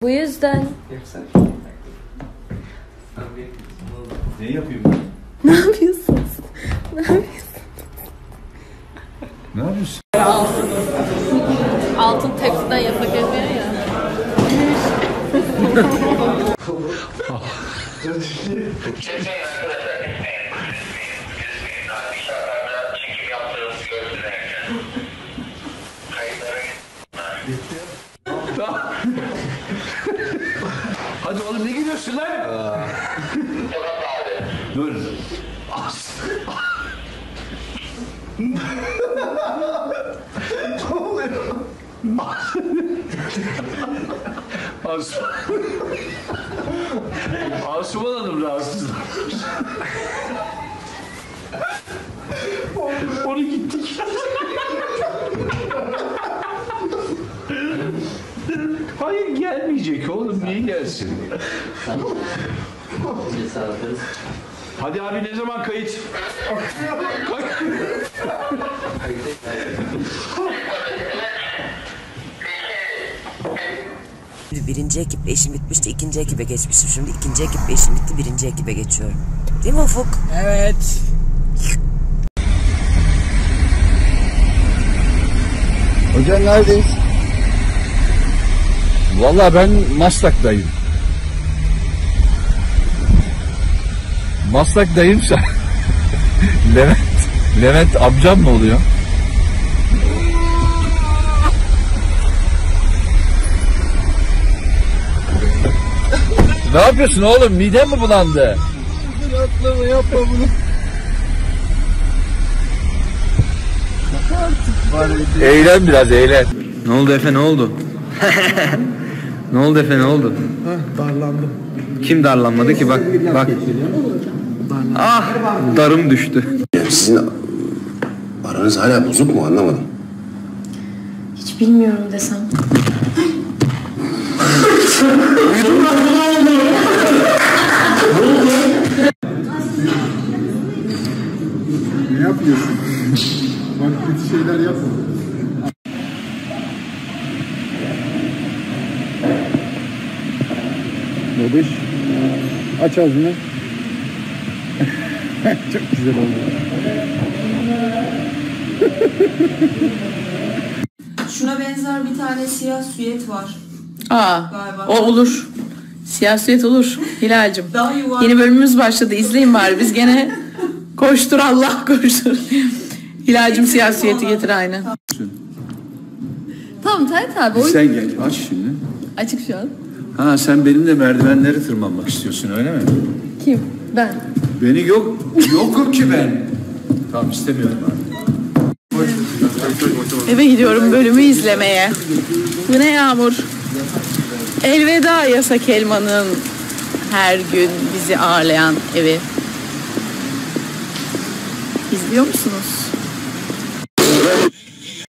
Bu yüzden... Ne yapayım? Ne yapıyorsun? Ne yapıyorsun? Ne yapıyorsun? Altın tepsiden yasak etmiyor ya. Hadi oğlum ne gidiyorsun lan? Dur. Ne oluyor? Asuman Hanım rahatsız. Onu gittik. Hayır gelmeyecek oğlum, niye gelsin? Hadi abi ne zaman kayıt? Birinci ekiple işim bitmişti, ikinci ekibe geçmişim. Şimdi ikinci ekiple işim bitti, birinci ekibe geçiyorum. Değil mi Ufuk? Evet. Hocam neredeyiz? Vallahi ben Maslak'tayım. Maslak'tayımsa Levent amcam mı oluyor? Ne yapıyorsun oğlum? Miden mi bulandı? Atlama, yapma bunu. Eğlen biraz, eğlen. Ne oldu Efe, ne oldu? Ne oldu Efe, ne oldu? Darlandım. Kim darlanmadı ki, bak. Ah, darım düştü. Yani sizin aranız hala bozuk mu, anlamadım. Hiç bilmiyorum desem. Ne yapıyorsun? Bak kötü şeyler yapma. Babiş, aç ağzını. Çok güzel oldu. Şuna benzer bir tane siyah süet var. Galiba. O olur. Siyaset olur Hilal'cim. Daha yuvarlak. Yeni bölümümüz başladı. İzleyin bari. Biz gene koştur Allah koştur. Hilal'cim siyaseti getir aynen. Tamam Tayyip abi. Sen gel, aç şimdi. Açık şu an. Ha, sen benimle merdivenleri tırmanmak istiyorsun, öyle mi? Kim? Ben. Beni yok ki ben. Tamam, istemiyorum abi. Eve gidiyorum bölümü izlemeye. Bu ne yağmur? Elveda Yasak Elma'nın her gün bizi ağırlayan evi. İzliyor musunuz?